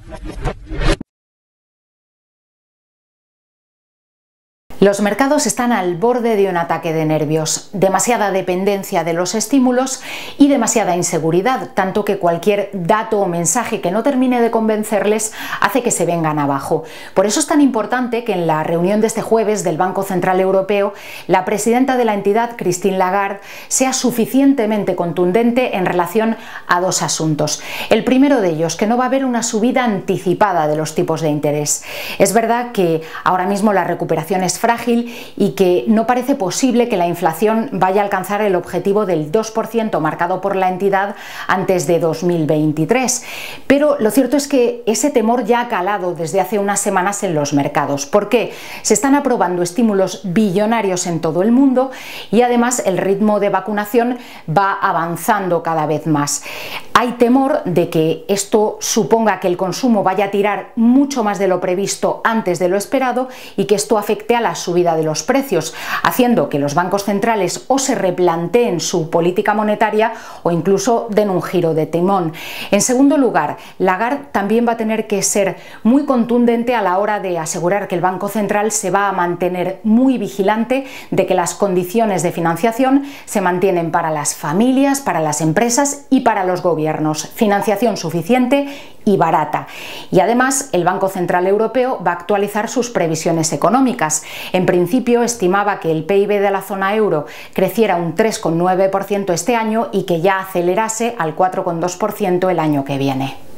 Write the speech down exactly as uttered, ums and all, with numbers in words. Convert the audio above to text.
Los mercados están al borde de un ataque de nervios, demasiada dependencia de los estímulos y demasiada inseguridad, tanto que cualquier dato o mensaje que no termine de convencerles hace que se vengan abajo. Por eso es tan importante que en la reunión de este jueves del Banco Central Europeo, la presidenta de la entidad, Christine Lagarde, sea suficientemente contundente en relación a dos asuntos. El primero de ellos, que no va a haber una subida anticipada de los tipos de interés. Es verdad que ahora mismo la recuperación es frágil y que no parece posible que la inflación vaya a alcanzar el objetivo del dos por ciento marcado por la entidad antes de dos mil veintitrés. Pero lo cierto es que ese temor ya ha calado desde hace unas semanas en los mercados. ¿Por qué? Se están aprobando estímulos billonarios en todo el mundo y además el ritmo de vacunación va avanzando cada vez más. Hay temor de que esto suponga que el consumo vaya a tirar mucho más de lo previsto antes de lo esperado y que esto afecte a la subida de los precios, haciendo que los bancos centrales o se replanteen su política monetaria o incluso den un giro de timón. En segundo lugar, Lagarde también va a tener que ser muy contundente a la hora de asegurar que el Banco Central se va a mantener muy vigilante de que las condiciones de financiación se mantienen para las familias, para las empresas y para los gobiernos. Financiación suficiente y barata. Y además, el Banco Central Europeo va a actualizar sus previsiones económicas. En principio, estimaba que el P I B de la zona euro creciera un tres coma nueve por ciento este año y que ya acelerase al cuatro coma dos por ciento el año que viene.